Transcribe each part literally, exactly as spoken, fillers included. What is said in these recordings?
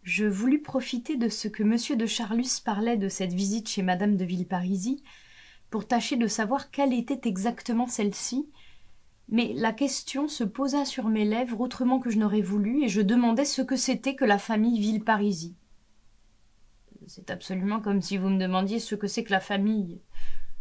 Je voulus profiter de ce que monsieur de Charlus parlait de cette visite chez madame de Villeparisis pour tâcher de savoir quelle était exactement celle-ci, mais la question se posa sur mes lèvres autrement que je n'aurais voulu, et je demandai ce que c'était que la famille Villeparisis. « C'est absolument comme si vous me demandiez ce que c'est que la famille. »« Rien, »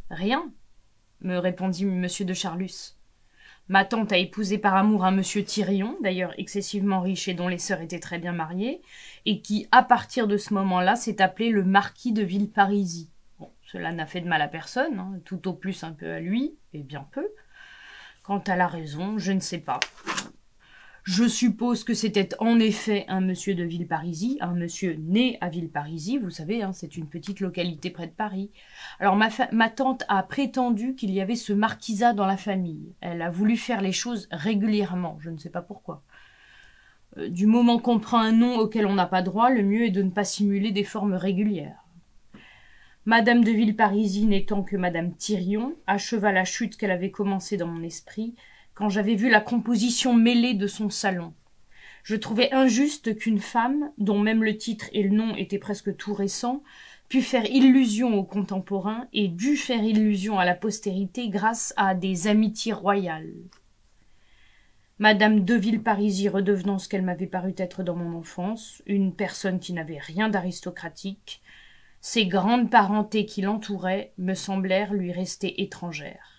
me répondit monsieur de Charlus. « Ma tante a épousé par amour un monsieur Thirion, d'ailleurs excessivement riche et dont les sœurs étaient très bien mariées, et qui, à partir de ce moment-là, s'est appelé le marquis de Villeparisis. Bon, cela n'a fait de mal à personne, hein, tout au plus un peu à lui, et bien peu. Quant à la raison, je ne sais pas. Je suppose que c'était en effet un monsieur de Villeparisis, un monsieur né à Villeparisis, vous savez, hein, c'est une petite localité près de Paris. Alors ma, ma tante a prétendu qu'il y avait ce marquisat dans la famille. Elle a voulu faire les choses régulièrement, je ne sais pas pourquoi. Euh, du moment qu'on prend un nom auquel on n'a pas droit, le mieux est de ne pas simuler des formes régulières. Madame de Villeparisis n'étant que madame Thirion, acheva la chute qu'elle avait commencée dans mon esprit, quand j'avais vu la composition mêlée de son salon. Je trouvais injuste qu'une femme, dont même le titre et le nom étaient presque tout récents, pût faire illusion aux contemporains et dût faire illusion à la postérité grâce à des amitiés royales. Madame de Villeparisis redevenant ce qu'elle m'avait paru être dans mon enfance, une personne qui n'avait rien d'aristocratique, ces grandes parentés qui l'entouraient me semblèrent lui rester étrangères.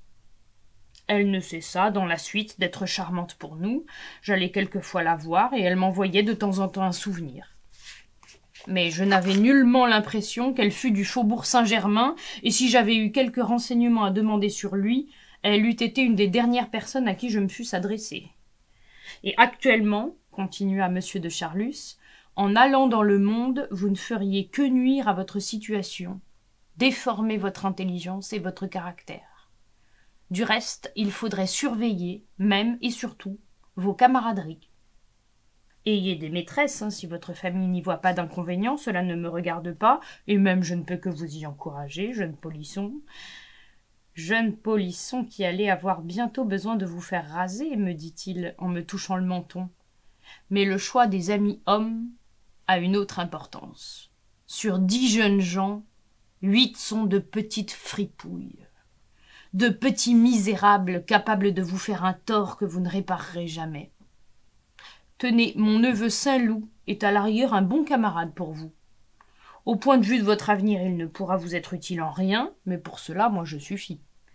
Elle ne cessa, dans la suite, d'être charmante pour nous. J'allais quelquefois la voir, et elle m'envoyait de temps en temps un souvenir. Mais je n'avais nullement l'impression qu'elle fût du faubourg Saint-Germain, et si j'avais eu quelques renseignements à demander sur lui, elle eût été une des dernières personnes à qui je me fusse adressée. Et actuellement, continua monsieur de Charlus, en allant dans le monde, vous ne feriez que nuire à votre situation, déformer votre intelligence et votre caractère. Du reste, il faudrait surveiller, même et surtout, vos camaraderies. Ayez des maîtresses, hein, si votre famille n'y voit pas d'inconvénient, cela ne me regarde pas, et même je ne peux que vous y encourager, jeune polisson. Jeune polisson qui allait avoir bientôt besoin de vous faire raser, me dit-il, en me touchant le menton. Mais le choix des amis hommes a une autre importance. Sur dix jeunes gens, huit sont de petites fripouilles. De petits misérables capables de vous faire un tort que vous ne réparerez jamais. Tenez, mon neveu Saint-Loup est à l'arrière un bon camarade pour vous. Au point de vue de votre avenir, il ne pourra vous être utile en rien, mais pour cela, moi, je suffis.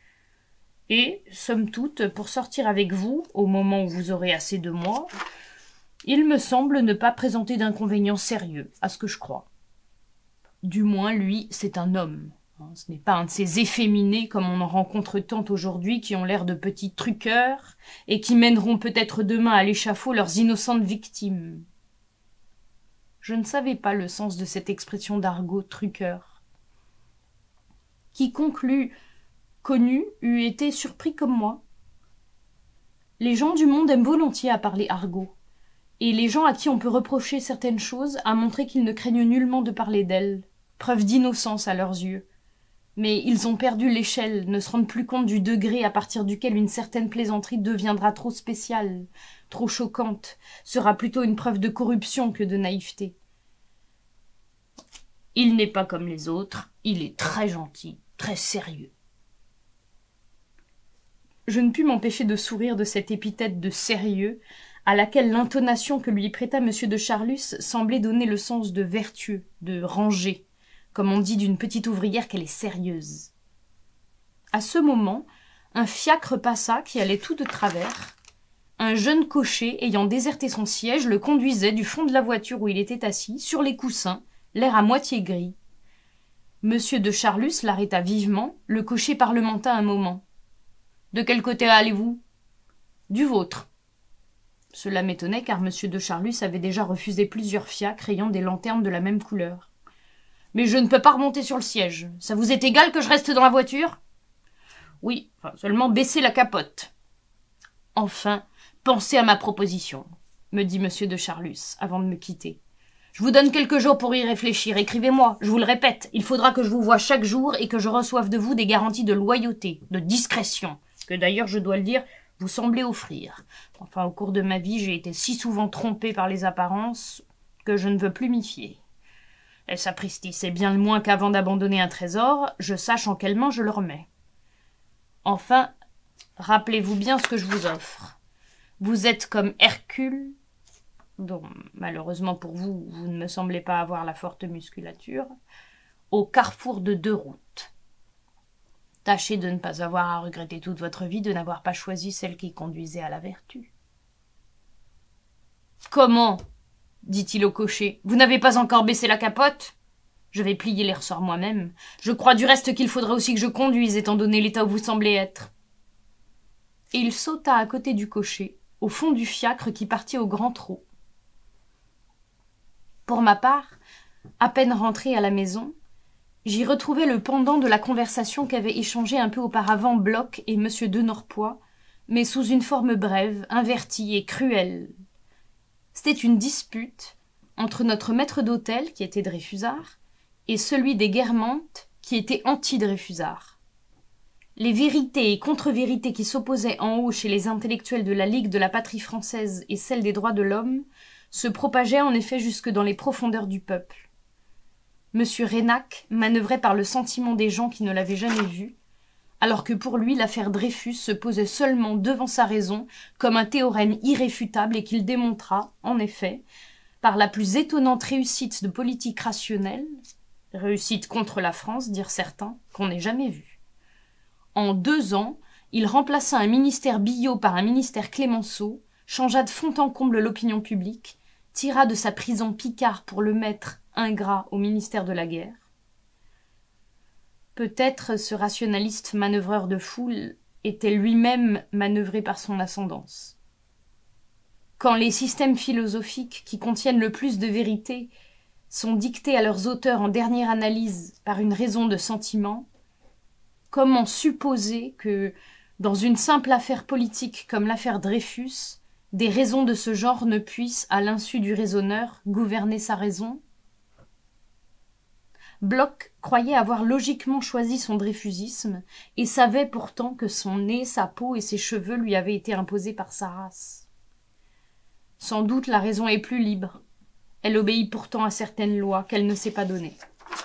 Et, somme toute, pour sortir avec vous, au moment où vous aurez assez de moi, il me semble ne pas présenter d'inconvénients sérieux, à ce que je crois. Du moins, lui, c'est un homme. Ce n'est pas un de ces efféminés comme on en rencontre tant aujourd'hui qui ont l'air de petits truqueurs et qui mèneront peut-être demain à l'échafaud leurs innocentes victimes. Je ne savais pas le sens de cette expression d'argot truqueur. Quiconque l'eût connu eût été surpris comme moi. Les gens du monde aiment volontiers à parler argot, et les gens à qui on peut reprocher certaines choses à montrer qu'ils ne craignent nullement de parler d'elles, preuve d'innocence à leurs yeux. Mais ils ont perdu l'échelle, ne se rendent plus compte du degré à partir duquel une certaine plaisanterie deviendra trop spéciale, trop choquante, sera plutôt une preuve de corruption que de naïveté. Il n'est pas comme les autres, il est très gentil, très sérieux. Je ne pus m'empêcher de sourire de cette épithète de sérieux, à laquelle l'intonation que lui prêta monsieur de Charlus semblait donner le sens de vertueux, de rangé, comme on dit d'une petite ouvrière qu'elle est sérieuse. À ce moment, un fiacre passa qui allait tout de travers. Un jeune cocher, ayant déserté son siège, le conduisait du fond de la voiture où il était assis, sur les coussins, l'air à moitié gris. Monsieur de Charlus l'arrêta vivement, le cocher parlementa un moment. « De quel côté allez-vous ?»« Du vôtre. » Cela m'étonnait car monsieur de Charlus avait déjà refusé plusieurs fiacres ayant des lanternes de la même couleur. « Mais je ne peux pas remonter sur le siège. Ça vous est égal que je reste dans la voiture ?»« Oui, enfin, seulement baisser la capote. »« Enfin, pensez à ma proposition, » me dit monsieur de Charlus, avant de me quitter. « Je vous donne quelques jours pour y réfléchir. Écrivez-moi, je vous le répète. Il faudra que je vous voie chaque jour et que je reçoive de vous des garanties de loyauté, de discrétion, que d'ailleurs, je dois le dire, vous semblez offrir. Enfin, au cours de ma vie, j'ai été si souvent trompé par les apparences que je ne veux plus m'y fier. Et sapristi, c'est bien le moins qu'avant d'abandonner un trésor, je sache en quelles mains je le remets. Enfin, rappelez-vous bien ce que je vous offre. Vous êtes comme Hercule, dont malheureusement pour vous, vous ne me semblez pas avoir la forte musculature, au carrefour de deux routes. Tâchez de ne pas avoir à regretter toute votre vie de n'avoir pas choisi celle qui conduisait à la vertu. « Comment ?» dit-il au cocher. « Vous n'avez pas encore baissé la capote ? Je vais plier les ressorts moi-même. Je crois du reste qu'il faudra aussi que je conduise, étant donné l'état où vous semblez être. » Et il sauta à côté du cocher, au fond du fiacre qui partit au grand trot. Pour ma part, à peine rentré à la maison, j'y retrouvai le pendant de la conversation qu'avaient échangée un peu auparavant Bloch et M. de Norpois, mais sous une forme brève, invertie et cruelle. C'était une dispute entre notre maître d'hôtel, qui était Dreyfusard, et celui des Guermantes, qui était anti-Dreyfusard. Les vérités et contre-vérités qui s'opposaient en haut chez les intellectuels de la Ligue de la patrie française et celle des droits de l'homme se propageaient en effet jusque dans les profondeurs du peuple. Monsieur Reynac manœuvrait par le sentiment des gens qui ne l'avaient jamais vu, alors que pour lui l'affaire Dreyfus se posait seulement devant sa raison comme un théorème irréfutable et qu'il démontra, en effet, par la plus étonnante réussite de politique rationnelle, réussite contre la France, dirent certains, qu'on n'ait jamais vue. En deux ans, il remplaça un ministère Billot par un ministère Clémenceau, changea de fond en comble l'opinion publique, tira de sa prison Picard pour le mettre, ingrat, au ministère de la guerre. Peut-être ce rationaliste manœuvreur de foule était lui-même manœuvré par son ascendance. Quand les systèmes philosophiques qui contiennent le plus de vérité sont dictés à leurs auteurs en dernière analyse par une raison de sentiment, comment supposer que, dans une simple affaire politique comme l'affaire Dreyfus, des raisons de ce genre ne puissent, à l'insu du raisonneur, gouverner sa raison ? Bloch croyait avoir logiquement choisi son dreyfusisme et savait pourtant que son nez, sa peau et ses cheveux lui avaient été imposés par sa race. Sans doute la raison est plus libre. Elle obéit pourtant à certaines lois qu'elle ne s'est pas données.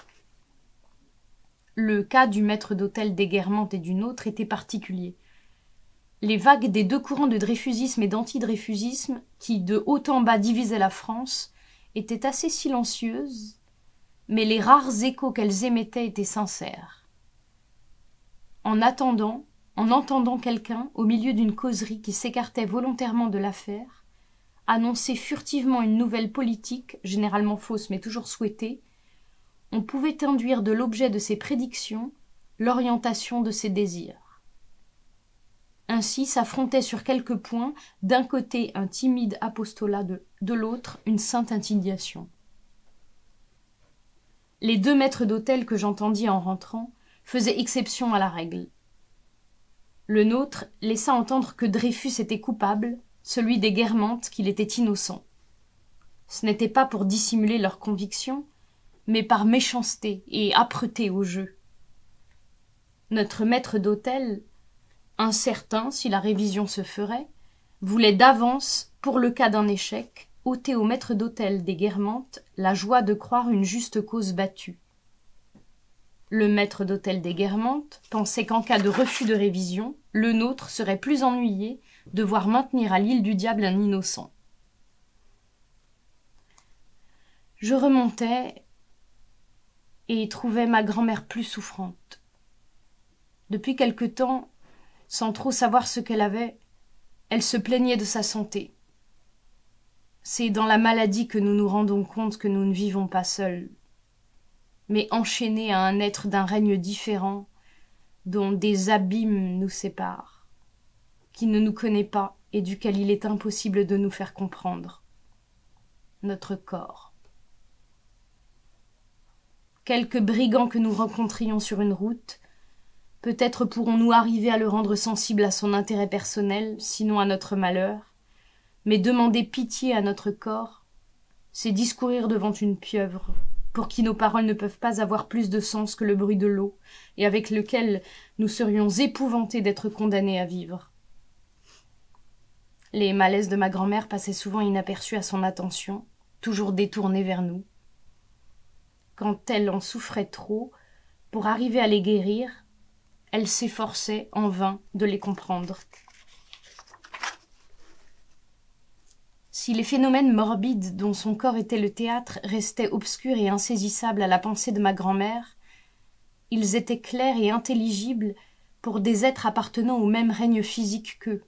Le cas du maître d'hôtel des Guermantes et du nôtre était particulier. Les vagues des deux courants de dreyfusisme et d'anti-dreyfusisme, qui de haut en bas divisaient la France, étaient assez silencieuses, mais les rares échos qu'elles émettaient étaient sincères. En attendant, en entendant quelqu'un, au milieu d'une causerie qui s'écartait volontairement de l'affaire, annoncer furtivement une nouvelle politique, généralement fausse mais toujours souhaitée, on pouvait induire de l'objet de ses prédictions l'orientation de ses désirs. Ainsi s'affrontait sur quelques points, d'un côté un timide apostolat, de, de l'autre une sainte indignation. Les deux maîtres d'hôtel que j'entendis en rentrant faisaient exception à la règle. Le nôtre laissa entendre que Dreyfus était coupable, celui des Guermantes qu'il était innocent. Ce n'était pas pour dissimuler leurs convictions, mais par méchanceté et âpreté au jeu. Notre maître d'hôtel, incertain si la révision se ferait, voulait d'avance, pour le cas d'un échec, ôter au maître d'hôtel des Guermantes la joie de croire une juste cause battue. Le maître d'hôtel des Guermantes pensait qu'en cas de refus de révision, le nôtre serait plus ennuyé de voir maintenir à l'île du diable un innocent. Je remontais et trouvais ma grand-mère plus souffrante. Depuis quelque temps, sans trop savoir ce qu'elle avait, elle se plaignait de sa santé. C'est dans la maladie que nous nous rendons compte que nous ne vivons pas seuls, mais enchaînés à un être d'un règne différent, dont des abîmes nous séparent, qui ne nous connaît pas et duquel il est impossible de nous faire comprendre. Notre corps. Quelques brigands que nous rencontrions sur une route, peut-être pourrons-nous arriver à le rendre sensible à son intérêt personnel, sinon à notre malheur, mais demander pitié à notre corps, c'est discourir devant une pieuvre, pour qui nos paroles ne peuvent pas avoir plus de sens que le bruit de l'eau, et avec lequel nous serions épouvantés d'être condamnés à vivre. Les malaises de ma grand-mère passaient souvent inaperçus à son attention, toujours détournées vers nous. Quand elle en souffrait trop, pour arriver à les guérir, elle s'efforçait en vain de les comprendre. Si les phénomènes morbides dont son corps était le théâtre restaient obscurs et insaisissables à la pensée de ma grand-mère, ils étaient clairs et intelligibles pour des êtres appartenant au même règne physique qu'eux.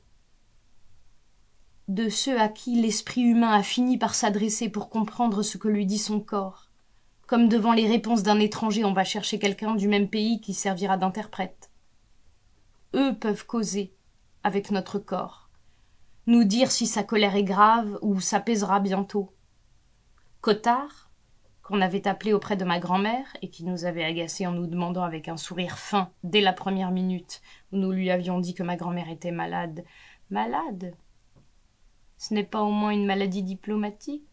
De ceux à qui l'esprit humain a fini par s'adresser pour comprendre ce que lui dit son corps, comme devant les réponses d'un étranger on va chercher quelqu'un du même pays qui servira d'interprète. Eux peuvent causer avec notre corps, nous dire si sa colère est grave ou s'apaisera bientôt. Cottard, qu'on avait appelé auprès de ma grand-mère et qui nous avait agacés en nous demandant avec un sourire fin, dès la première minute où nous lui avions dit que ma grand-mère était malade. Malade? Ce n'est pas au moins une maladie diplomatique?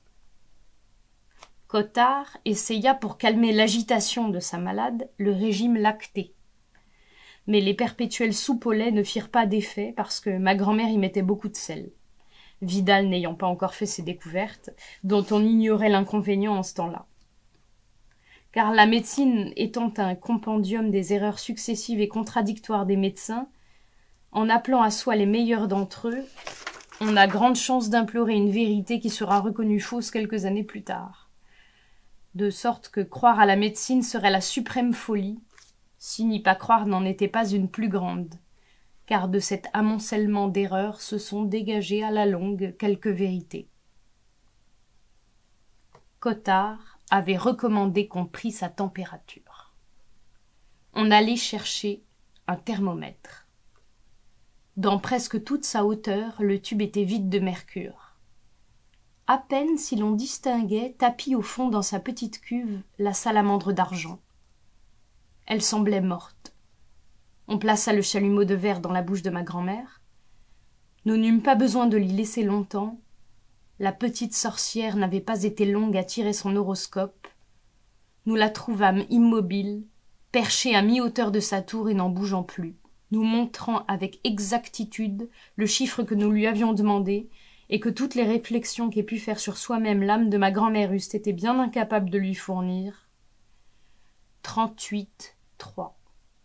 Cottard essaya pour calmer l'agitation de sa malade le régime lacté. Mais les perpétuelles soupes au lait ne firent pas d'effet parce que ma grand-mère y mettait beaucoup de sel. Vidal n'ayant pas encore fait ses découvertes, dont on ignorait l'inconvénient en ce temps-là. Car la médecine étant un compendium des erreurs successives et contradictoires des médecins, en appelant à soi les meilleurs d'entre eux, on a grande chance d'implorer une vérité qui sera reconnue fausse quelques années plus tard. De sorte que croire à la médecine serait la suprême folie, si n'y pas croire n'en était pas une plus grande, car de cet amoncellement d'erreurs se sont dégagées à la longue quelques vérités. Cottard avait recommandé qu'on prît sa température. On allait chercher un thermomètre. Dans presque toute sa hauteur, le tube était vide de mercure. À peine si l'on distinguait, tapie au fond dans sa petite cuve, la salamandre d'argent. Elle semblait morte. On plaça le chalumeau de verre dans la bouche de ma grand-mère. Nous n'eûmes pas besoin de l'y laisser longtemps. La petite sorcière n'avait pas été longue à tirer son horoscope. Nous la trouvâmes immobile, perchée à mi-hauteur de sa tour et n'en bougeant plus, nous montrant avec exactitude le chiffre que nous lui avions demandé et que toutes les réflexions qu'ait pu faire sur soi-même l'âme de ma grand-mère eussent été bien incapables de lui fournir. Trente-huit, trois.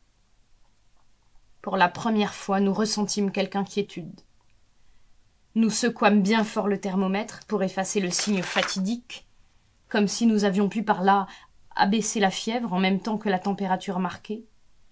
Pour la première fois, nous ressentîmes quelque inquiétude. Nous secouâmes bien fort le thermomètre pour effacer le signe fatidique, comme si nous avions pu par là abaisser la fièvre en même temps que la température marquée.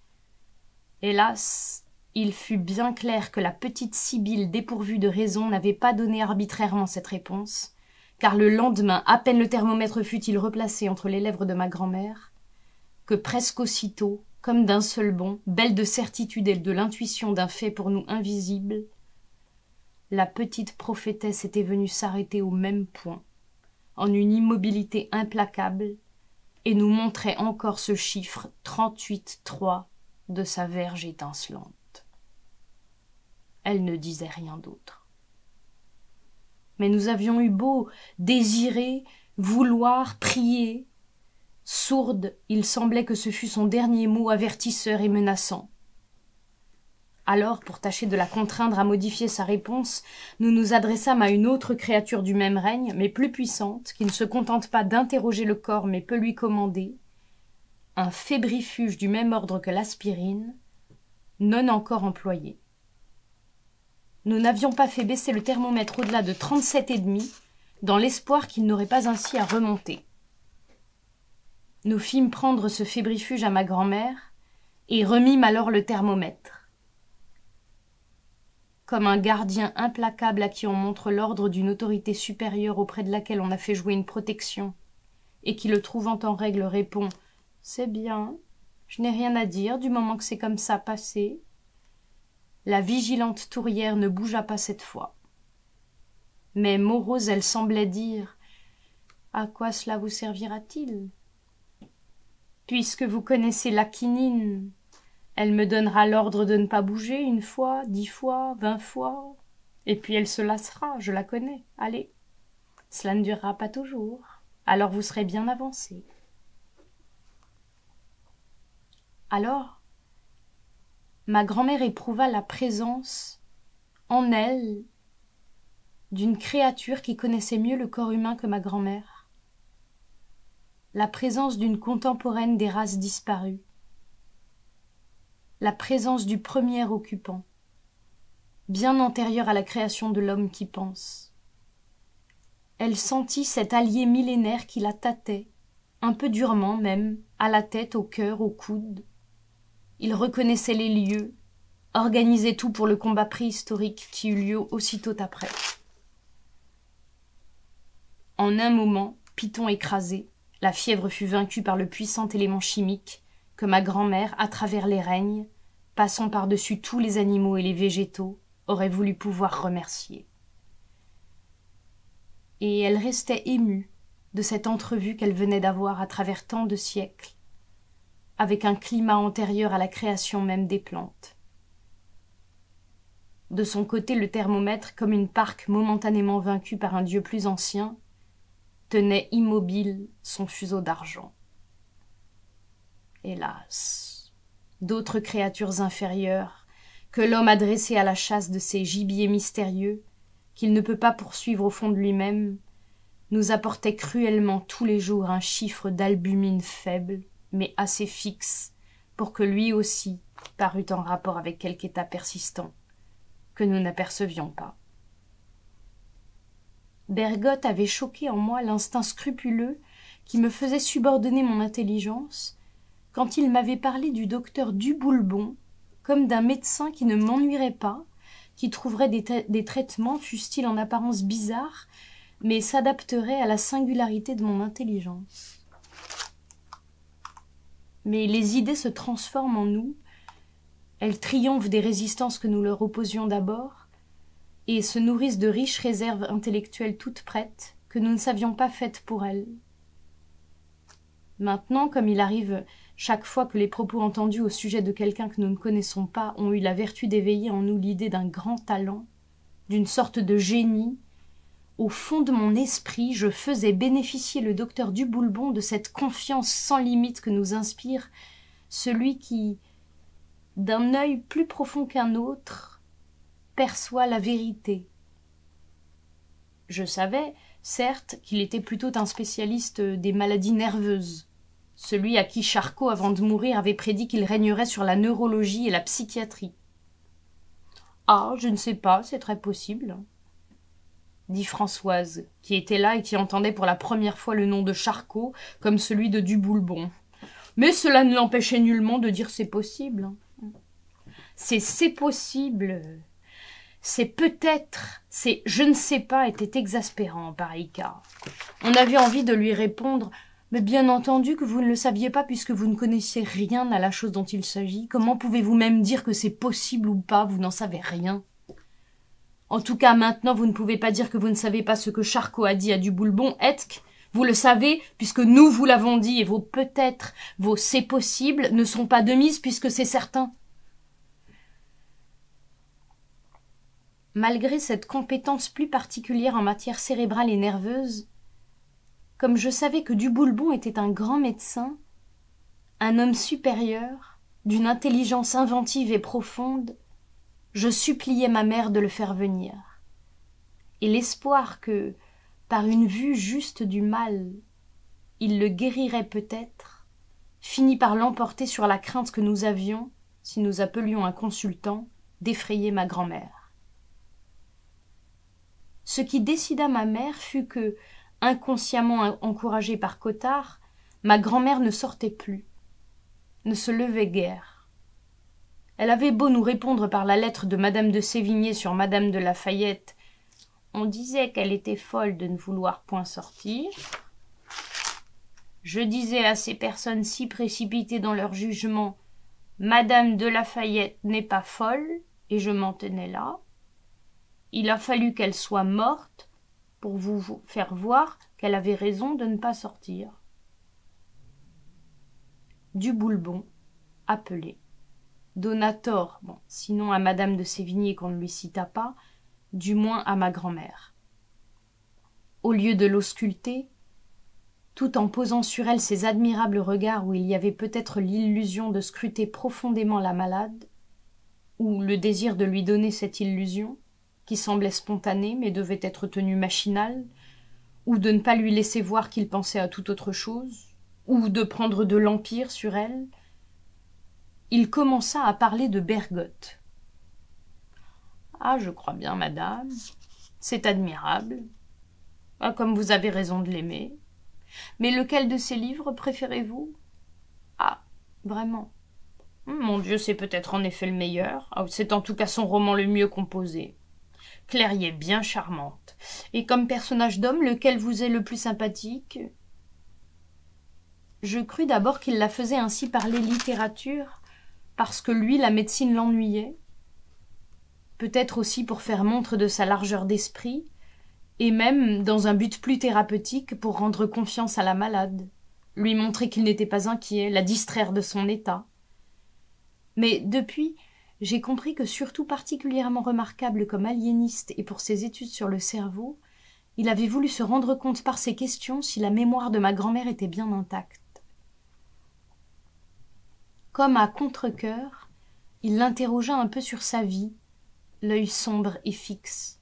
Hélas, il fut bien clair que la petite Sibylle dépourvue de raison n'avait pas donné arbitrairement cette réponse, car le lendemain, à peine le thermomètre fut-il replacé entre les lèvres de ma grand-mère, que presque aussitôt, comme d'un seul bond, belle de certitude et de l'intuition d'un fait pour nous invisible, la petite prophétesse était venue s'arrêter au même point, en une immobilité implacable, et nous montrait encore ce chiffre trente-huit trois de sa verge étincelante. Elle ne disait rien d'autre. Mais nous avions eu beau désirer, vouloir, prier. Sourde, il semblait que ce fût son dernier mot avertisseur et menaçant. Alors, pour tâcher de la contraindre à modifier sa réponse, nous nous adressâmes à une autre créature du même règne, mais plus puissante, qui ne se contente pas d'interroger le corps, mais peut lui commander, un fébrifuge du même ordre que l'aspirine, non encore employé. Nous n'avions pas fait baisser le thermomètre au-delà de trente-sept virgule cinq, dans l'espoir qu'il n'aurait pas ainsi à remonter. Nous fîmes prendre ce fébrifuge à ma grand-mère, et remîmes alors le thermomètre. Comme un gardien implacable à qui on montre l'ordre d'une autorité supérieure auprès de laquelle on a fait jouer une protection, et qui, le trouvant en règle, répond « C'est bien, je n'ai rien à dire du moment que c'est comme ça passé », la vigilante tourière ne bougea pas cette fois. Mais morose, elle semblait dire « À quoi cela vous servira-t-il ? Puisque vous connaissez la quinine, elle me donnera l'ordre de ne pas bouger une fois, dix fois, vingt fois, et puis elle se lassera, je la connais. Allez, cela ne durera pas toujours, alors vous serez bien avancé. » Alors, ma grand-mère éprouva la présence, en elle, d'une créature qui connaissait mieux le corps humain que ma grand-mère, la présence d'une contemporaine des races disparues, la présence du premier occupant, bien antérieur à la création de l'homme qui pense. Elle sentit cet allié millénaire qui la tâtait, un peu durement même, à la tête, au cœur, au coude. Il reconnaissait les lieux, organisait tout pour le combat préhistorique qui eut lieu aussitôt après. En un moment, Python écrasé, la fièvre fut vaincue par le puissant élément chimique que ma grand-mère, à travers les règnes, passant par-dessus tous les animaux et les végétaux, aurait voulu pouvoir remercier. Et elle restait émue de cette entrevue qu'elle venait d'avoir à travers tant de siècles, avec un climat antérieur à la création même des plantes. De son côté, le thermomètre, comme une parque momentanément vaincue par un dieu plus ancien, tenait immobile son fuseau d'argent. Hélas, d'autres créatures inférieures que l'homme a dressées à la chasse de ces gibiers mystérieux qu'il ne peut pas poursuivre au fond de lui-même, nous apportaient cruellement tous les jours un chiffre d'albumine faible, mais assez fixe, pour que lui aussi parût en rapport avec quelque état persistant, que nous n'apercevions pas. Bergotte avait choqué en moi l'instinct scrupuleux qui me faisait subordonner mon intelligence quand il m'avait parlé du docteur Duboulbon comme d'un médecin qui ne m'ennuierait pas, qui trouverait des, tra- des traitements, fussent-ils en apparence bizarres, mais s'adapterait à la singularité de mon intelligence. Mais les idées se transforment en nous, elles triomphent des résistances que nous leur opposions d'abord, et se nourrissent de riches réserves intellectuelles toutes prêtes, que nous ne savions pas faites pour elles. Maintenant, comme il arrive chaque fois que les propos entendus au sujet de quelqu'un que nous ne connaissons pas ont eu la vertu d'éveiller en nous l'idée d'un grand talent, d'une sorte de génie, au fond de mon esprit, je faisais bénéficier le docteur Duboulbon de cette confiance sans limite que nous inspire celui qui, d'un œil plus profond qu'un autre, perçoit la vérité. Je savais, certes, qu'il était plutôt un spécialiste des maladies nerveuses, celui à qui Charcot, avant de mourir, avait prédit qu'il régnerait sur la neurologie et la psychiatrie. « Ah, je ne sais pas, c'est très possible, » dit Françoise, qui était là et qui entendait pour la première fois le nom de Charcot comme celui de Duboulbon. Mais cela ne l'empêchait nullement de dire « c'est possible ». C'est « c'est possible ». C'est peut-être, c'est je ne sais pas était exaspérant en pareil cas. On avait envie de lui répondre « Mais bien entendu que vous ne le saviez pas puisque vous ne connaissez rien à la chose dont il s'agit. Comment pouvez-vous même dire que c'est possible ou pas? Vous n'en savez rien. En tout cas, maintenant, vous ne pouvez pas dire que vous ne savez pas ce que Charcot a dit à Duboulbon. Est-ce vous le savez puisque nous vous l'avons dit et vos peut-être, vos c'est possible ne sont pas de mise puisque c'est certain. » Malgré cette compétence plus particulière en matière cérébrale et nerveuse, comme je savais que Duboulbon était un grand médecin, un homme supérieur, d'une intelligence inventive et profonde, je suppliais ma mère de le faire venir. Et l'espoir que, par une vue juste du mal, il le guérirait peut-être, finit par l'emporter sur la crainte que nous avions, si nous appelions un consultant, d'effrayer ma grand-mère. Ce qui décida ma mère fut que, inconsciemment encouragée par Cottard, ma grand-mère ne sortait plus, ne se levait guère. Elle avait beau nous répondre par la lettre de madame de Sévigné sur madame de Lafayette, on disait qu'elle était folle de ne vouloir point sortir. Je disais à ces personnes si précipitées dans leur jugement, madame de Lafayette n'est pas folle, et je m'en tenais là. Il a fallu qu'elle soit morte pour vous faire voir qu'elle avait raison de ne pas sortir. Duboulbon, appelé, donna tort, bon, sinon à madame de Sévigné qu'on ne lui cita pas, du moins à ma grand-mère. Au lieu de l'ausculter, tout en posant sur elle ces admirables regards où il y avait peut-être l'illusion de scruter profondément la malade, ou le désir de lui donner cette illusion, qui semblait spontané mais devait être tenu machinal, ou de ne pas lui laisser voir qu'il pensait à toute autre chose, ou de prendre de l'empire sur elle, il commença à parler de Bergotte. « Ah, je crois bien, madame, c'est admirable. Ah, comme vous avez raison de l'aimer. Mais lequel de ses livres préférez-vous? Ah, vraiment. Mon Dieu, c'est peut-être en effet le meilleur. Ah, c'est en tout cas son roman le mieux composé. Claire y est bien charmante. Et comme personnage d'homme, lequel vous est le plus sympathique? » Je crus d'abord qu'il la faisait ainsi parler littérature, parce que lui, la médecine l'ennuyait, peut-être aussi pour faire montre de sa largeur d'esprit, et même, dans un but plus thérapeutique, pour rendre confiance à la malade, lui montrer qu'il n'était pas inquiet, la distraire de son état. Mais depuis, j'ai compris que, surtout particulièrement remarquable comme aliéniste et pour ses études sur le cerveau, il avait voulu se rendre compte par ses questions si la mémoire de ma grand-mère était bien intacte. Comme à contre-cœur, il l'interrogea un peu sur sa vie, l'œil sombre et fixe.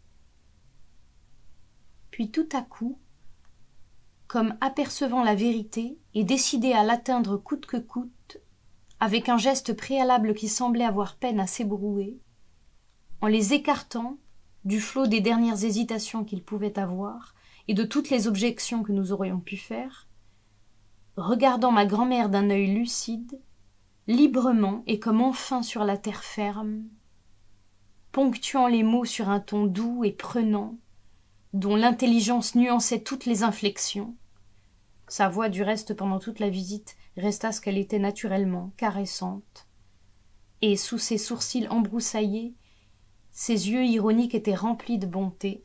Puis tout à coup, comme apercevant la vérité et décidé à l'atteindre coûte que coûte, avec un geste préalable qui semblait avoir peine à s'ébrouer, en les écartant du flot des dernières hésitations qu'il pouvait avoir et de toutes les objections que nous aurions pu faire, regardant ma grand-mère d'un œil lucide, librement et comme enfin sur la terre ferme, ponctuant les mots sur un ton doux et prenant, dont l'intelligence nuançait toutes les inflexions. Sa voix, du reste, pendant toute la visite, resta ce qu'elle était naturellement, caressante. Et sous ses sourcils embroussaillés, ses yeux ironiques étaient remplis de bonté.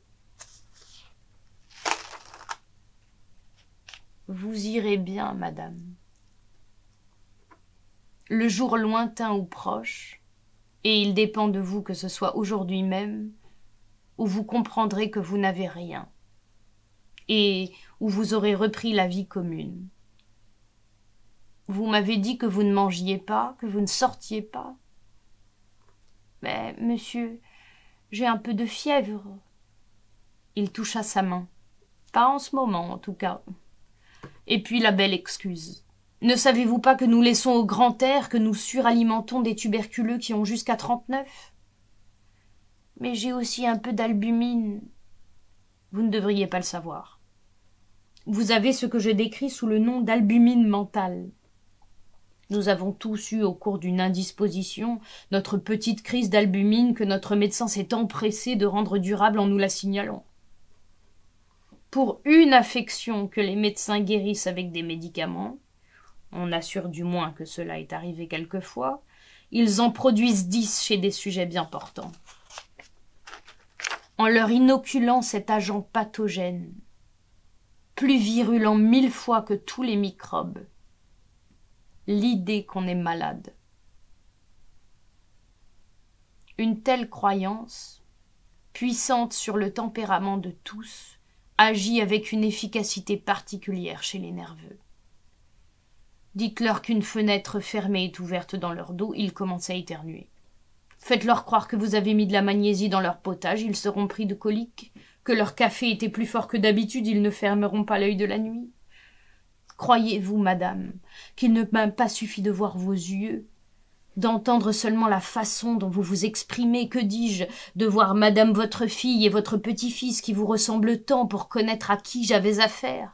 « Vous irez bien, madame. Le jour lointain ou proche, et il dépend de vous que ce soit aujourd'hui même, où vous comprendrez que vous n'avez rien, et où vous aurez repris la vie commune. Vous m'avez dit que vous ne mangiez pas, que vous ne sortiez pas. Mais, monsieur, j'ai un peu de fièvre. » Il toucha sa main. « Pas en ce moment, en tout cas. Et puis la belle excuse. Ne savez-vous pas que nous laissons au grand air, que nous suralimentons des tuberculeux qui ont jusqu'à trente-neuf? Mais j'ai aussi un peu d'albumine. Vous ne devriez pas le savoir. Vous avez ce que je décris sous le nom d'albumine mentale. Nous avons tous eu au cours d'une indisposition notre petite crise d'albumine que notre médecin s'est empressé de rendre durable en nous la signalant. Pour une affection que les médecins guérissent avec des médicaments, on assure du moins que cela est arrivé quelquefois, ils en produisent dix chez des sujets bien portants. En leur inoculant cet agent pathogène, plus virulent mille fois que tous les microbes, l'idée qu'on est malade. Une telle croyance, puissante sur le tempérament de tous, agit avec une efficacité particulière chez les nerveux. Dites-leur qu'une fenêtre fermée est ouverte dans leur dos, ils commencent à éternuer. Faites-leur croire que vous avez mis de la magnésie dans leur potage, ils seront pris de colique, que leur café était plus fort que d'habitude, ils ne fermeront pas l'œil de la nuit. Croyez-vous, madame, qu'il ne m'a pas suffi de voir vos yeux, d'entendre seulement la façon dont vous vous exprimez, que dis-je, de voir madame votre fille et votre petit-fils qui vous ressemblent tant pour connaître à qui j'avais affaire?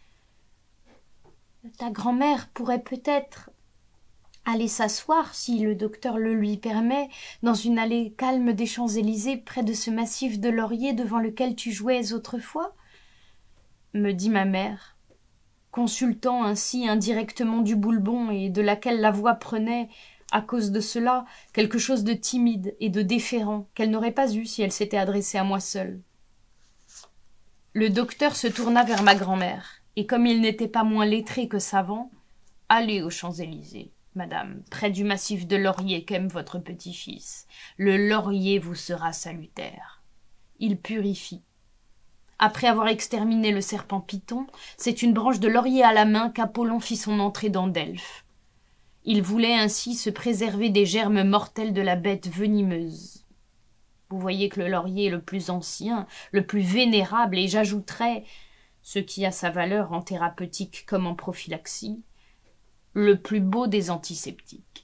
Ta grand-mère pourrait peut-être aller s'asseoir, si le docteur le lui permet, dans une allée calme des Champs-Élysées, près de ce massif de lauriers devant lequel tu jouais autrefois, me dit ma mère, consultant ainsi indirectement du boulbon et de laquelle la voix prenait, à cause de cela, quelque chose de timide et de déférent qu'elle n'aurait pas eu si elle s'était adressée à moi seule. Le docteur se tourna vers ma grand-mère, et comme il n'était pas moins lettré que savant, « Allez aux Champs-Élysées, madame, près du massif de laurier qu'aime votre petit-fils. Le laurier vous sera salutaire. Il purifie. Après avoir exterminé le serpent Python, c'est une branche de laurier à la main qu'Apollon fit son entrée dans Delphes. Il voulait ainsi se préserver des germes mortels de la bête venimeuse. Vous voyez que le laurier est le plus ancien, le plus vénérable, et j'ajouterais, ce qui a sa valeur en thérapeutique comme en prophylaxie, le plus beau des antiseptiques.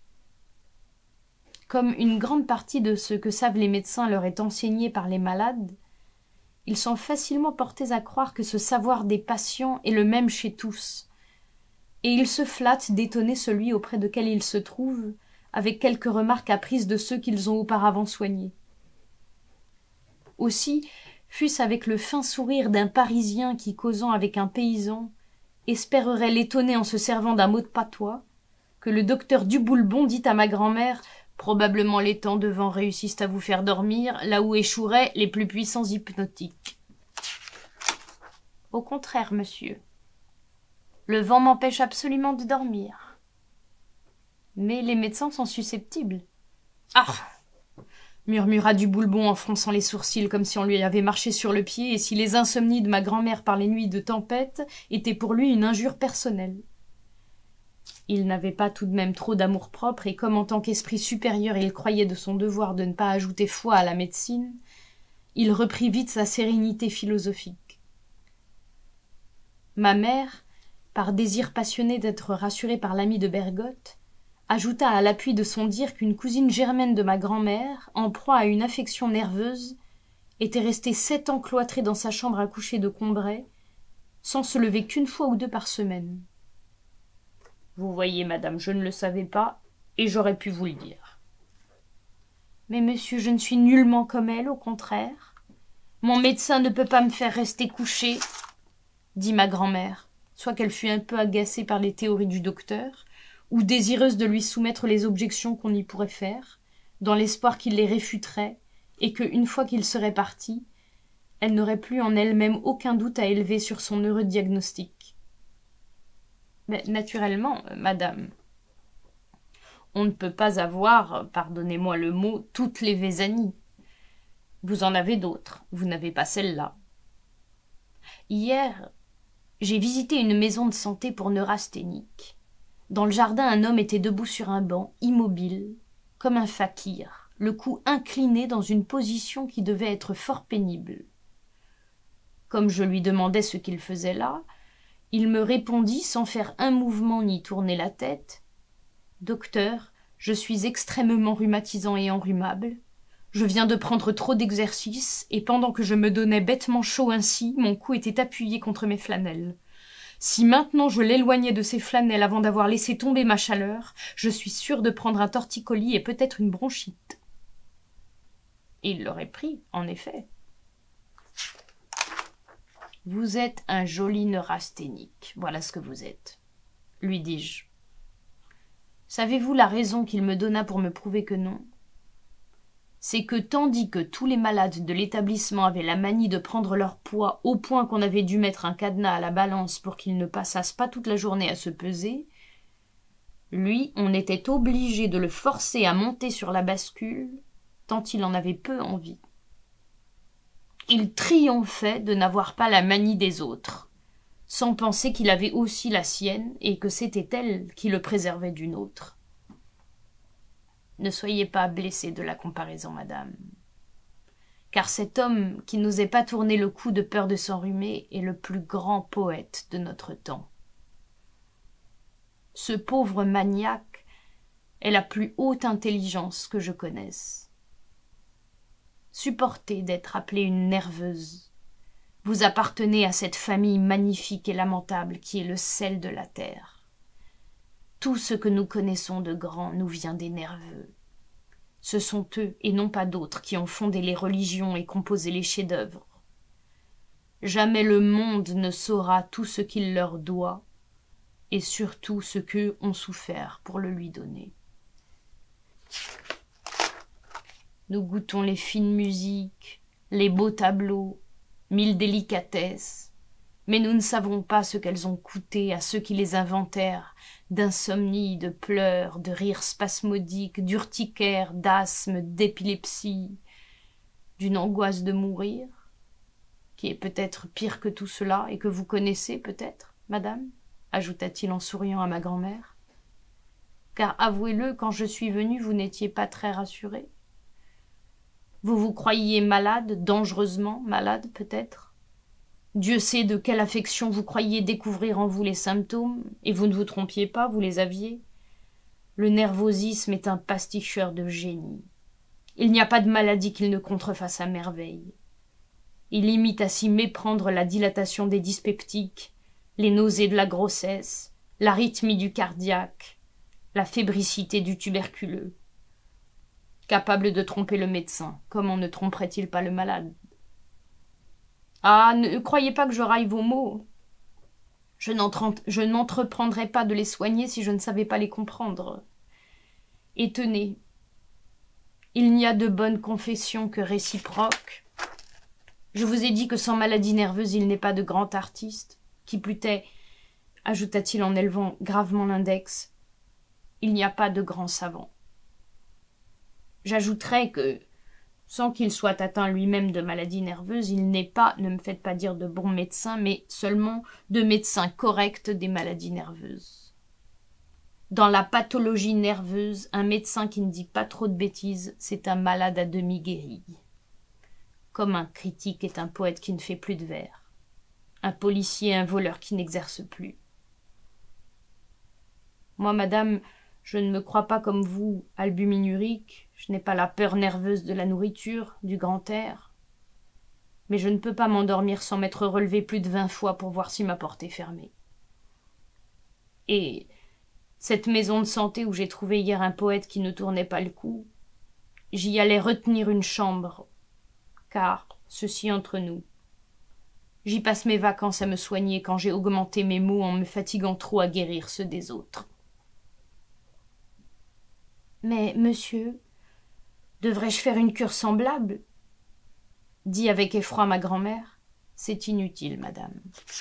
Comme une grande partie de ce que savent les médecins leur est enseigné par les malades, ils sont facilement portés à croire que ce savoir des patients est le même chez tous, et ils se flattent d'étonner celui auprès lequel ils se trouvent, avec quelques remarques apprises de ceux qu'ils ont auparavant soignés. Aussi, fût-ce avec le fin sourire d'un Parisien qui, causant avec un paysan, espérerait l'étonner en se servant d'un mot de patois, que le docteur Duboulbon dit à ma grand-mère « Probablement les temps de vent réussissent à vous faire dormir, là où échoueraient les plus puissants hypnotiques. » Au contraire, monsieur. Le vent m'empêche absolument de dormir. Mais les médecins sont susceptibles. Ah, murmura Duboulbon en fronçant les sourcils comme si on lui avait marché sur le pied et si les insomnies de ma grand-mère par les nuits de tempête étaient pour lui une injure personnelle. Il n'avait pas tout de même trop d'amour-propre et comme en tant qu'esprit supérieur il croyait de son devoir de ne pas ajouter foi à la médecine, il reprit vite sa sérénité philosophique. Ma mère, par désir passionné d'être rassurée par l'ami de Bergotte, ajouta à l'appui de son dire qu'une cousine germaine de ma grand-mère, en proie à une affection nerveuse, était restée sept ans cloîtrée dans sa chambre à coucher de Combray, sans se lever qu'une fois ou deux par semaine. Vous voyez, madame, je ne le savais pas, et j'aurais pu vous le dire. Mais monsieur, je ne suis nullement comme elle, au contraire. Mon médecin ne peut pas me faire rester couchée, dit ma grand-mère, soit qu'elle fût un peu agacée par les théories du docteur, ou désireuse de lui soumettre les objections qu'on y pourrait faire, dans l'espoir qu'il les réfuterait, et que, une fois qu'il serait parti, elle n'aurait plus en elle-même aucun doute à élever sur son heureux diagnostic. Mais naturellement, madame, on ne peut pas avoir, pardonnez-moi le mot, toutes les Vésanies. Vous en avez d'autres, vous n'avez pas celle-là. Hier, j'ai visité une maison de santé pour neurasthéniques. Dans le jardin, un homme était debout sur un banc, immobile, comme un fakir, le cou incliné dans une position qui devait être fort pénible. Comme je lui demandais ce qu'il faisait là, il me répondit sans faire un mouvement ni tourner la tête. « Docteur, je suis extrêmement rhumatisant et enrhumable. Je viens de prendre trop d'exercice, et pendant que je me donnais bêtement chaud ainsi, mon cou était appuyé contre mes flanelles. Si maintenant je l'éloignais de ces flanelles avant d'avoir laissé tomber ma chaleur, je suis sûre de prendre un torticolis et peut-être une bronchite. » Il l'aurait pris, en effet. « Vous êtes un joli neurasthénique, voilà ce que vous êtes, » lui dis-je. Savez-vous la raison qu'il me donna pour me prouver que non? C'est que tandis que tous les malades de l'établissement avaient la manie de prendre leur poids au point qu'on avait dû mettre un cadenas à la balance pour qu'ils ne passassent pas toute la journée à se peser, lui, on était obligé de le forcer à monter sur la bascule, tant il en avait peu envie. Il triomphait de n'avoir pas la manie des autres, sans penser qu'il avait aussi la sienne et que c'était elle qui le préservait d'une autre. Ne soyez pas blessée de la comparaison, madame. Car cet homme qui n'osait pas tourner le cou de peur de s'enrhumer est le plus grand poète de notre temps. Ce pauvre maniaque est la plus haute intelligence que je connaisse. Supportez d'être appelée une nerveuse. Vous appartenez à cette famille magnifique et lamentable qui est le sel de la terre. Tout ce que nous connaissons de grand nous vient des nerveux. Ce sont eux, et non pas d'autres, qui ont fondé les religions et composé les chefs-d'œuvre. Jamais le monde ne saura tout ce qu'il leur doit, et surtout ce qu'eux ont souffert pour le lui donner. Nous goûtons les fines musiques, les beaux tableaux, mille délicatesses, mais nous ne savons pas ce qu'elles ont coûté à ceux qui les inventèrent, d'insomnie, de pleurs, de rires spasmodiques, d'urticaire, d'asthme, d'épilepsie, d'une angoisse de mourir, qui est peut-être pire que tout cela et que vous connaissez peut-être, madame, ajouta-t-il en souriant à ma grand-mère. Car avouez-le, quand je suis venue, vous n'étiez pas très rassurée. Vous vous croyiez malade, dangereusement malade peut-être. Dieu sait de quelle affection vous croyiez découvrir en vous les symptômes, et vous ne vous trompiez pas, vous les aviez. Le nervosisme est un pasticheur de génie. Il n'y a pas de maladie qu'il ne contrefasse à merveille. Il imite à s'y méprendre la dilatation des dyspeptiques, les nausées de la grossesse, l'arythmie du cardiaque, la fébricité du tuberculeux. Capable de tromper le médecin, comment ne tromperait-il pas le malade? Ah, ne croyez pas que je raille vos mots. Je n'entreprendrais pas de les soigner si je ne savais pas les comprendre. Et tenez, il n'y a de bonne confession que réciproque. Je vous ai dit que sans maladie nerveuse, il n'est pas de grand artiste. Qui plus est, ajouta-t-il en élevant gravement l'index, il n'y a pas de grand savant. J'ajouterai que, sans qu'il soit atteint lui-même de maladie nerveuse, il n'est pas, ne me faites pas dire de bon médecin, mais seulement de médecin correct des maladies nerveuses. Dans la pathologie nerveuse, un médecin qui ne dit pas trop de bêtises, c'est un malade à demi guéri. Comme un critique est un poète qui ne fait plus de vers, un policier un voleur qui n'exerce plus. Moi, madame, je ne me crois pas comme vous, albuminurique, je n'ai pas la peur nerveuse de la nourriture, du grand air. Mais je ne peux pas m'endormir sans m'être relevé plus de vingt fois pour voir si ma porte est fermée. Et cette maison de santé où j'ai trouvé hier un poète qui ne tournait pas le cou, j'y allais retenir une chambre, car, ceci entre nous, j'y passe mes vacances à me soigner quand j'ai augmenté mes maux en me fatiguant trop à guérir ceux des autres. Mais, monsieur, devrais-je faire une cure semblable? Dit avec effroi ma grand-mère. C'est inutile, madame.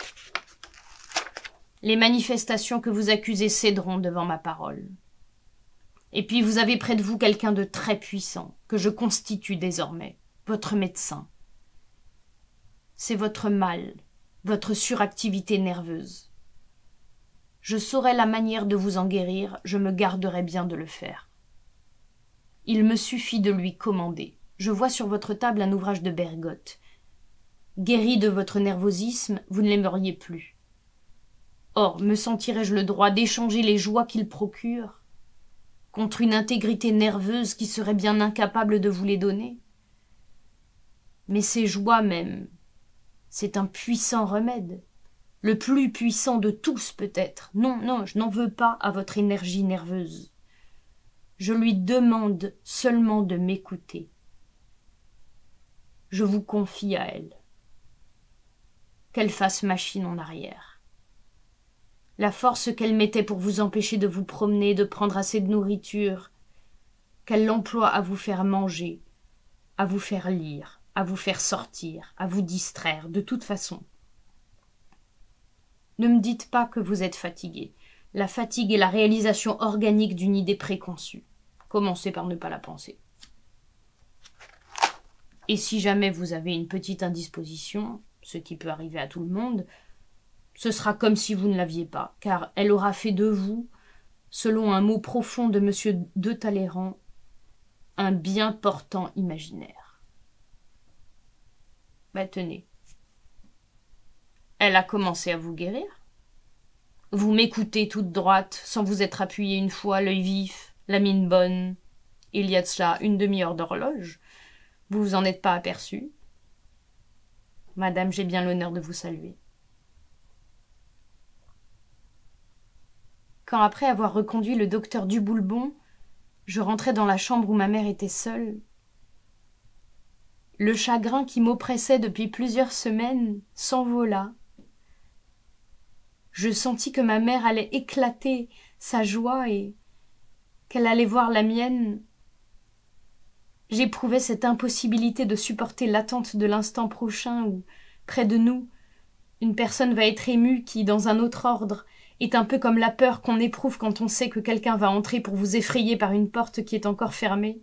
Les manifestations que vous accusez céderont devant ma parole. Et puis vous avez près de vous quelqu'un de très puissant, que je constitue désormais, votre médecin. C'est votre mal, votre suractivité nerveuse. Je saurai la manière de vous en guérir, je me garderai bien de le faire. Il me suffit de lui commander. Je vois sur votre table un ouvrage de Bergotte. Guéri de votre nervosisme, vous ne l'aimeriez plus. Or, me sentirais-je le droit d'échanger les joies qu'il procure contre une intégrité nerveuse qui serait bien incapable de vous les donner? Mais ces joies même, c'est un puissant remède, le plus puissant de tous peut-être. Non, non, je n'en veux pas à votre énergie nerveuse. Je lui demande seulement de m'écouter. Je vous confie à elle. Qu'elle fasse machine en arrière. La force qu'elle mettait pour vous empêcher de vous promener, de prendre assez de nourriture, qu'elle l'emploie à vous faire manger, à vous faire lire, à vous faire sortir, à vous distraire, de toute façon. Ne me dites pas que vous êtes fatigué. La fatigue est la réalisation organique d'une idée préconçue. Commencez par ne pas la penser. Et si jamais vous avez une petite indisposition, ce qui peut arriver à tout le monde, ce sera comme si vous ne l'aviez pas, car elle aura fait de vous, selon un mot profond de monsieur de Talleyrand, un bien portant imaginaire. Ben tenez. Elle a commencé à vous guérir. Vous m'écoutez toute droite, sans vous être appuyé une fois, l'œil vif, la mine bonne. Il y a de cela une demi-heure d'horloge. Vous vous en êtes pas aperçu. Madame, j'ai bien l'honneur de vous saluer. Quand, après avoir reconduit le docteur Duboulbon, je rentrai dans la chambre où ma mère était seule, le chagrin qui m'oppressait depuis plusieurs semaines s'envola. Je sentis que ma mère allait éclater sa joie et qu'elle allait voir la mienne. J'éprouvais cette impossibilité de supporter l'attente de l'instant prochain où, près de nous, une personne va être émue qui, dans un autre ordre, est un peu comme la peur qu'on éprouve quand on sait que quelqu'un va entrer pour vous effrayer par une porte qui est encore fermée.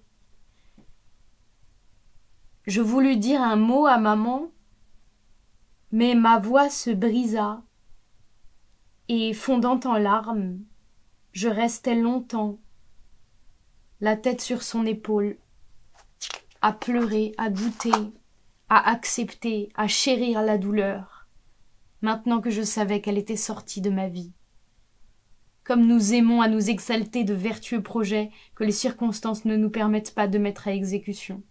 Je voulus dire un mot à maman, mais ma voix se brisa, et, fondant en larmes, je restai longtemps, la tête sur son épaule, à pleurer, à goûter, à accepter, à chérir la douleur, maintenant que je savais qu'elle était sortie de ma vie. Comme nous aimons à nous exalter de vertueux projets que les circonstances ne nous permettent pas de mettre à exécution.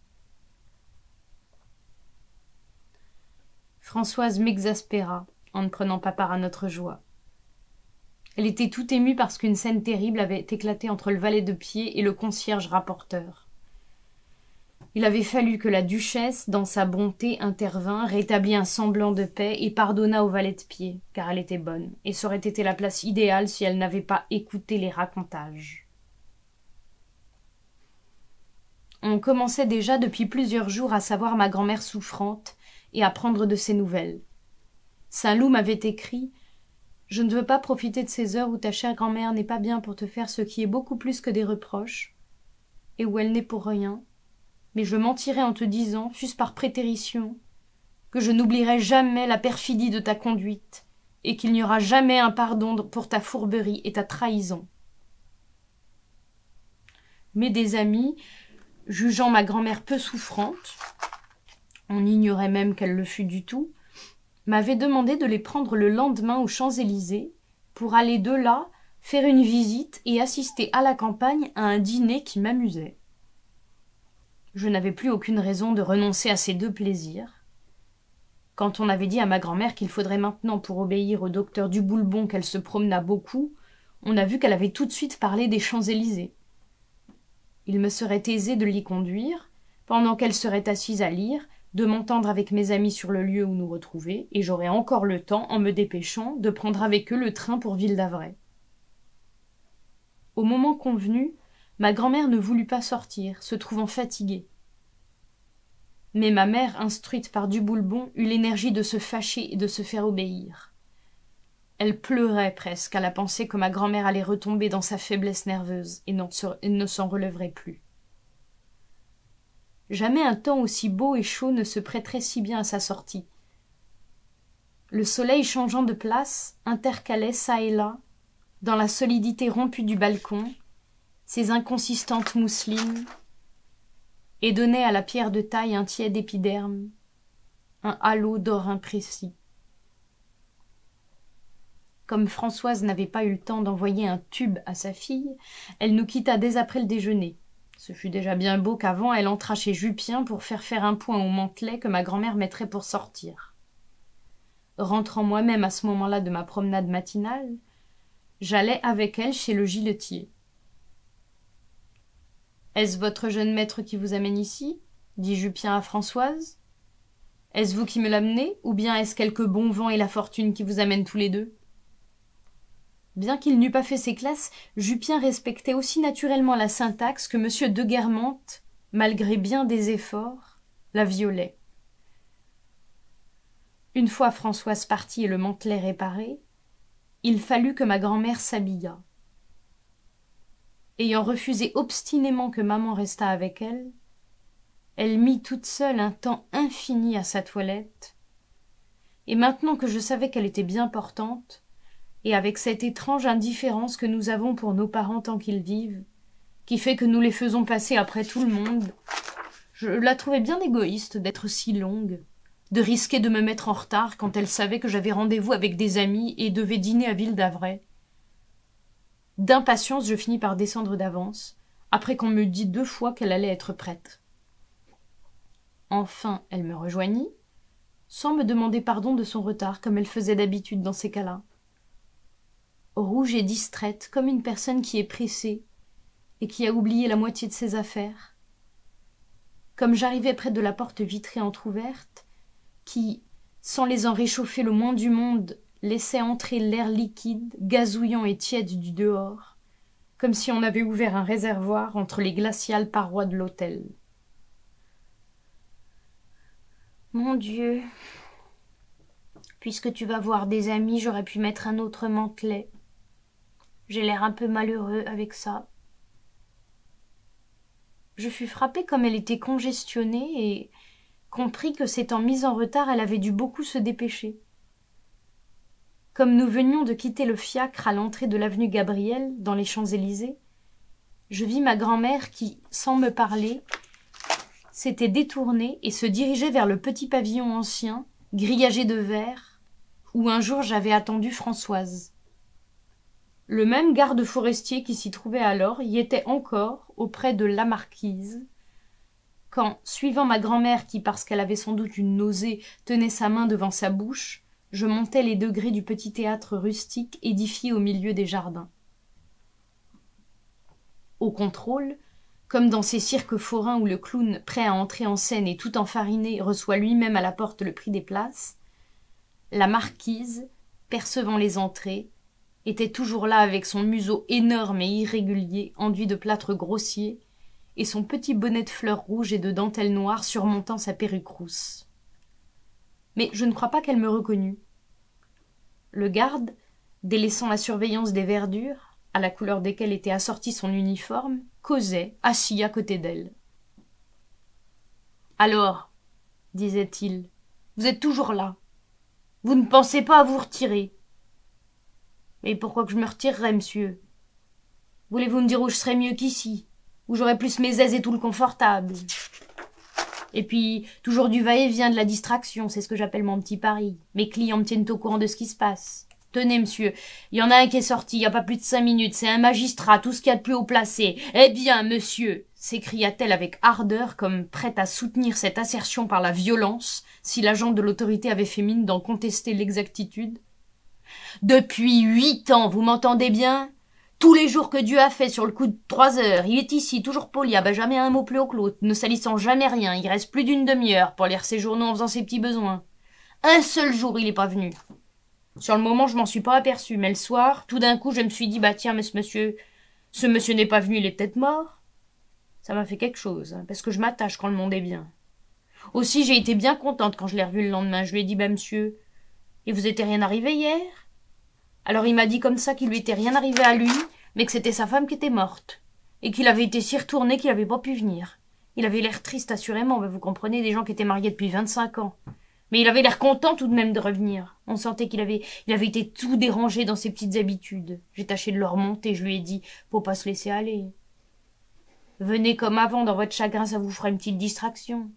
Françoise m'exaspéra en ne prenant pas part à notre joie. Elle était tout émue parce qu'une scène terrible avait éclaté entre le valet de pied et le concierge rapporteur. Il avait fallu que la duchesse, dans sa bonté, intervînt, rétablit un semblant de paix et pardonna au valet de pied, car elle était bonne, et ça aurait été la place idéale si elle n'avait pas écouté les racontages. On commençait déjà depuis plusieurs jours à savoir ma grand-mère souffrante et à prendre de ses nouvelles. Saint-Loup m'avait écrit « Je ne veux pas profiter de ces heures où ta chère grand-mère n'est pas bien pour te faire ce qui est beaucoup plus que des reproches, et où elle n'est pour rien, mais je mentirai en te disant, fût-ce par prétérition, que je n'oublierai jamais la perfidie de ta conduite, et qu'il n'y aura jamais un pardon pour ta fourberie et ta trahison. » Mais des amis, jugeant ma grand-mère peu souffrante, on ignorait même qu'elle le fût du tout, m'avaient demandé de les prendre le lendemain aux Champs-Élysées pour aller de là faire une visite et assister à la campagne à un dîner qui m'amusait. Je n'avais plus aucune raison de renoncer à ces deux plaisirs. Quand on avait dit à ma grand-mère qu'il faudrait maintenant, pour obéir au docteur Duboulbon, qu'elle se promenât beaucoup, on a vu qu'elle avait tout de suite parlé des Champs-Élysées. Il me serait aisé de l'y conduire, pendant qu'elle serait assise à lire, de m'entendre avec mes amis sur le lieu où nous retrouver, et j'aurais encore le temps, en me dépêchant, de prendre avec eux le train pour Ville-d'Avray. Au moment convenu, ma grand-mère ne voulut pas sortir, se trouvant fatiguée. Mais ma mère, instruite par Duboulbon, eut l'énergie de se fâcher et de se faire obéir. Elle pleurait presque à la pensée que ma grand-mère allait retomber dans sa faiblesse nerveuse et, et ne s'en relèverait plus. Jamais un temps aussi beau et chaud ne se prêterait si bien à sa sortie. Le soleil changeant de place intercalait çà et là, dans la solidité rompue du balcon, ses inconsistantes mousselines, et donnait à la pierre de taille un tiède épiderme, un halo d'or imprécis. Comme Françoise n'avait pas eu le temps d'envoyer un tube à sa fille, elle nous quitta dès après le déjeuner. Ce fut déjà bien beau qu'avant elle entrât chez Jupien pour faire faire un point au mantelet que ma grand-mère mettrait pour sortir. Rentrant moi-même à ce moment-là de ma promenade matinale, j'allais avec elle chez le giletier. « Est-ce votre jeune maître qui vous amène ici ?» dit Jupien à Françoise. « Est-ce vous qui me l'amenez, ou bien est-ce quelque bon vent et la fortune qui vous amènent tous les deux ?» Bien qu'il n'eût pas fait ses classes, Jupien respectait aussi naturellement la syntaxe que Monsieur de Guermantes, malgré bien des efforts, la violait. Une fois Françoise partie et le mantelet réparé, il fallut que ma grand-mère s'habillât. Ayant refusé obstinément que maman restât avec elle, elle mit toute seule un temps infini à sa toilette, et maintenant que je savais qu'elle était bien portante, et avec cette étrange indifférence que nous avons pour nos parents tant qu'ils vivent, qui fait que nous les faisons passer après tout le monde, je la trouvais bien égoïste d'être si longue, de risquer de me mettre en retard quand elle savait que j'avais rendez-vous avec des amis et devais dîner à Ville-d'Avray. D'impatience, je finis par descendre d'avance, après qu'on me dit deux fois qu'elle allait être prête. Enfin, elle me rejoignit, sans me demander pardon de son retard, comme elle faisait d'habitude dans ces cas-là. Rouge et distraite, comme une personne qui est pressée et qui a oublié la moitié de ses affaires. Comme j'arrivais près de la porte vitrée entr'ouverte, qui, sans les en réchauffer le moins du monde, laissait entrer l'air liquide, gazouillant et tiède du dehors, comme si on avait ouvert un réservoir entre les glaciales parois de l'hôtel. Mon Dieu, puisque tu vas voir des amis, j'aurais pu mettre un autre mantelet. J'ai l'air un peu malheureux avec ça. Je fus frappée comme elle était congestionnée et compris que s'étant mise en retard, elle avait dû beaucoup se dépêcher. Comme nous venions de quitter le fiacre à l'entrée de l'avenue Gabriel, dans les Champs-Élysées, je vis ma grand-mère qui, sans me parler, s'était détourné et se dirigeait vers le petit pavillon ancien, grillagé de verre, où un jour j'avais attendu Françoise. Le même garde forestier qui s'y trouvait alors y était encore, auprès de la marquise, quand, suivant ma grand-mère qui, parce qu'elle avait sans doute une nausée, tenait sa main devant sa bouche, je montais les degrés du petit théâtre rustique édifié au milieu des jardins. Au contrôle, comme dans ces cirques forains où le clown, prêt à entrer en scène et tout enfariné, reçoit lui-même à la porte le prix des places, la marquise, percevant les entrées, était toujours là avec son museau énorme et irrégulier, enduit de plâtre grossier, et son petit bonnet de fleurs rouges et de dentelle noire surmontant sa perruque rousse. Mais je ne crois pas qu'elle me reconnût. Le garde, délaissant la surveillance des verdures, à la couleur desquelles était assorti son uniforme, causait, assis à côté d'elle. « Alors, disait-il, vous êtes toujours là. Vous ne pensez pas à vous retirer. Mais pourquoi que je me retirerais, monsieur? Voulez-vous me dire où je serais mieux qu'ici, où j'aurais plus mes aises et tout le confortable? Et puis, toujours du va-et-vient, de la distraction, c'est ce que j'appelle mon petit pari. Mes clients me tiennent au courant de ce qui se passe. Tenez, monsieur, il y en a un qui est sorti il y a pas plus de cinq minutes, c'est un magistrat, tout ce qu'il y a de plus haut placé. Eh bien, monsieur, s'écria-t-elle avec ardeur, comme prête à soutenir cette assertion par la violence, si l'agent de l'autorité avait fait mine d'en contester l'exactitude. Depuis huit ans, vous m'entendez bien? Tous les jours que Dieu a fait sur le coup de trois heures, il est ici, toujours poli, ah ben jamais un mot plus haut que l'autre, ne salissant jamais rien, il reste plus d'une demi-heure pour lire ses journaux en faisant ses petits besoins. Un seul jour, il est pas venu. Sur le moment, je m'en suis pas aperçu, mais le soir, tout d'un coup, je me suis dit, bah tiens, mais ce monsieur, ce monsieur n'est pas venu, il est peut-être mort. Ça m'a fait quelque chose, hein, parce que je m'attache quand le monde est bien. Aussi, j'ai été bien contente quand je l'ai revu le lendemain. Je lui ai dit, bah monsieur, et vous était rien arrivé hier? Alors il m'a dit comme ça qu'il lui était rien arrivé à lui, mais que c'était sa femme qui était morte, et qu'il avait été si retourné qu'il avait pas pu venir. Il avait l'air triste, assurément, ben vous comprenez, des gens qui étaient mariés depuis vingt-cinq ans. Mais il avait l'air content tout de même de revenir. On sentait qu'il avait, il avait été tout dérangé dans ses petites habitudes. J'ai tâché de le remonter, je lui ai dit, faut pas se laisser aller. Venez comme avant, dans votre chagrin, ça vous fera une petite distraction.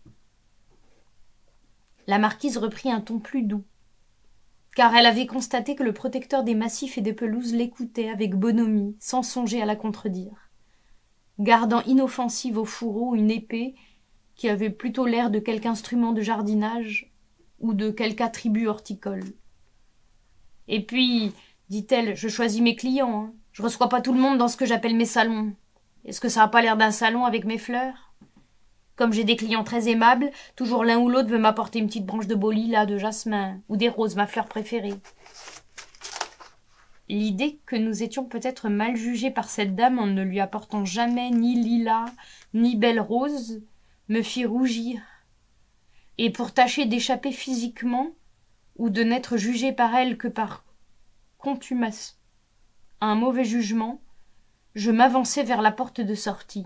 La marquise reprit un ton plus doux, car elle avait constaté que le protecteur des massifs et des pelouses l'écoutait avec bonhomie, sans songer à la contredire, gardant inoffensive au fourreau une épée qui avait plutôt l'air de quelque instrument de jardinage ou de quelque attribut horticole. Et puis, dit-elle, je choisis mes clients, hein. Je reçois pas tout le monde dans ce que j'appelle mes salons. Est-ce que ça a pas l'air d'un salon avec mes fleurs? Comme j'ai des clients très aimables, toujours l'un ou l'autre veut m'apporter une petite branche de beau lilas, de jasmin, ou des roses, ma fleur préférée. L'idée que nous étions peut-être mal jugés par cette dame en ne lui apportant jamais ni lilas, ni belles roses, me fit rougir. Et pour tâcher d'échapper physiquement, ou de n'être jugé par elle que par contumace à un mauvais jugement, je m'avançai vers la porte de sortie.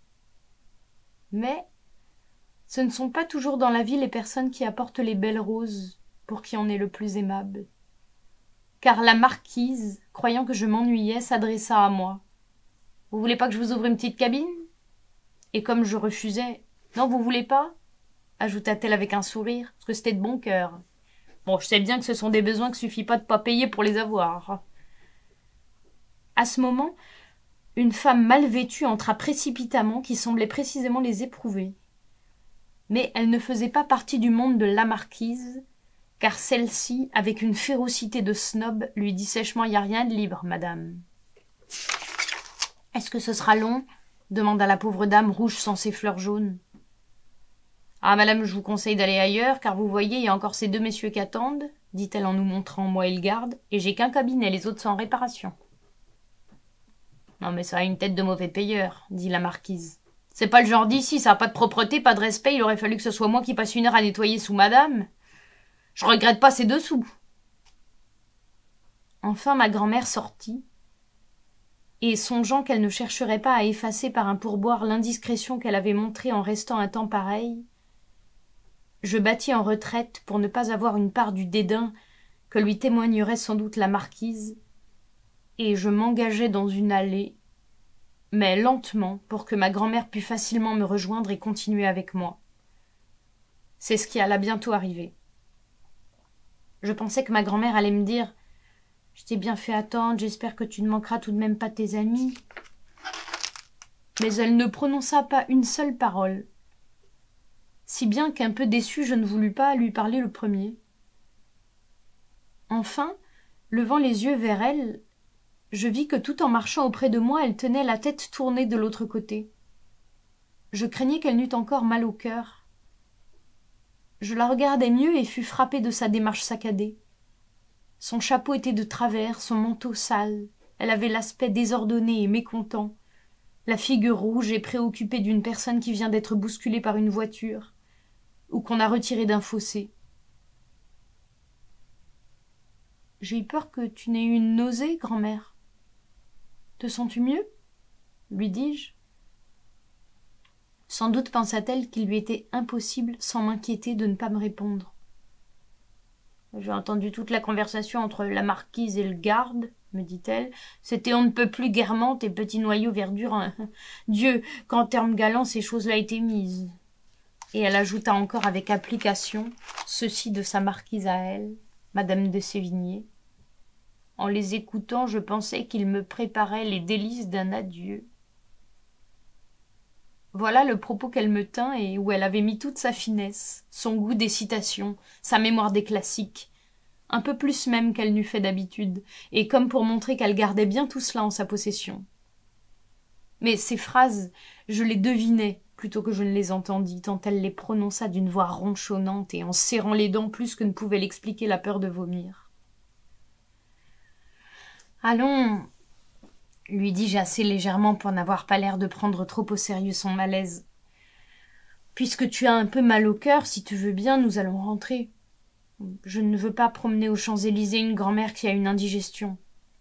Mais ce ne sont pas toujours dans la vie les personnes qui apportent les belles roses pour qui on est le plus aimable. Car la marquise, croyant que je m'ennuyais, s'adressa à moi. « Vous voulez pas que je vous ouvre une petite cabine ?» Et comme je refusais, « Non, vous voulez pas ?» ajouta-t-elle avec un sourire, parce que c'était de bon cœur. Bon, je sais bien que ce sont des besoins que suffit pas de pas payer pour les avoir. À ce moment, une femme mal vêtue entra précipitamment qui semblait précisément les éprouver. Mais elle ne faisait pas partie du monde de la marquise, car celle-ci, avec une férocité de snob, lui dit sèchement « Y a rien de libre, madame. »« Est-ce que ce sera long ?» demanda la pauvre dame rouge sans ses fleurs jaunes. « Ah, madame, je vous conseille d'aller ailleurs, car vous voyez, il y a encore ces deux messieurs qui attendent, dit-elle en nous montrant moi et le garde, et j'ai qu'un cabinet, les autres sont en réparation. » Non, mais ça a une tête de mauvais payeur, dit la marquise. C'est pas le genre d'ici, ça a pas de propreté, pas de respect, il aurait fallu que ce soit moi qui passe une heure à nettoyer sous madame. Je regrette pas ces deux sous. Enfin, ma grand-mère sortit, et songeant qu'elle ne chercherait pas à effacer par un pourboire l'indiscrétion qu'elle avait montrée en restant un temps pareil, je battis en retraite pour ne pas avoir une part du dédain que lui témoignerait sans doute la marquise, et je m'engageai dans une allée mais lentement pour que ma grand-mère pût facilement me rejoindre et continuer avec moi. C'est ce qui alla bientôt arriver. Je pensais que ma grand-mère allait me dire « Je t'ai bien fait attendre, j'espère que tu ne manqueras tout de même pas tes amis. » Mais elle ne prononça pas une seule parole, si bien qu'un peu déçue je ne voulus pas lui parler le premier. Enfin, levant les yeux vers elle, je vis que tout en marchant auprès de moi, elle tenait la tête tournée de l'autre côté. Je craignais qu'elle n'eût encore mal au cœur. Je la regardai mieux et fus frappé de sa démarche saccadée. Son chapeau était de travers, son manteau sale, elle avait l'aspect désordonné et mécontent, la figure rouge et préoccupée d'une personne qui vient d'être bousculée par une voiture, ou qu'on a retirée d'un fossé. « J'ai eu peur que tu n'aies eu une nausée, grand-mère. Te sens-tu mieux ?» lui dis-je. Sans doute pensa-t-elle qu'il lui était impossible, sans m'inquiéter, de ne pas me répondre. J'ai entendu toute la conversation entre la marquise et le garde, me dit-elle. C'était on ne peut plus guermant et petit noyau verdurant. Dieu, qu'en termes galants ces choses-là étaient mises. Et elle ajouta encore avec application ceci de sa marquise à elle, madame de Sévigné. En les écoutant, je pensais qu'il me préparait les délices d'un adieu. Voilà le propos qu'elle me tint et où elle avait mis toute sa finesse, son goût des citations, sa mémoire des classiques, un peu plus même qu'elle n'eût fait d'habitude, et comme pour montrer qu'elle gardait bien tout cela en sa possession. Mais ces phrases, je les devinais plutôt que je ne les entendis, tant elle les prononça d'une voix ronchonnante et en serrant les dents plus que ne pouvait l'expliquer la peur de vomir. « Allons, » lui dis-je assez légèrement pour n'avoir pas l'air de prendre trop au sérieux son malaise. « Puisque tu as un peu mal au cœur, si tu veux bien, nous allons rentrer. Je ne veux pas promener aux Champs-Élysées une grand-mère qui a une indigestion. »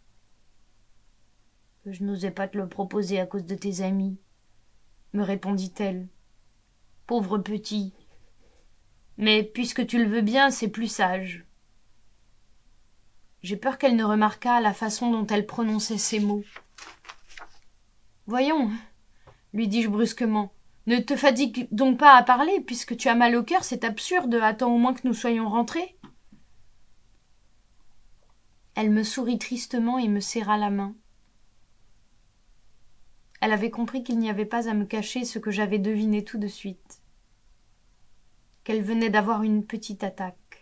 « Je n'osais pas te le proposer à cause de tes amis, » me répondit-elle. « Pauvre petit. Mais puisque tu le veux bien, c'est plus sage. » J'ai peur qu'elle ne remarquât la façon dont elle prononçait ces mots. « Voyons, » lui dis-je brusquement, « ne te fatigue donc pas à parler, puisque tu as mal au cœur, c'est absurde, attends au moins que nous soyons rentrés. » Elle me sourit tristement et me serra la main. Elle avait compris qu'il n'y avait pas à me cacher ce que j'avais deviné tout de suite, qu'elle venait d'avoir une petite attaque.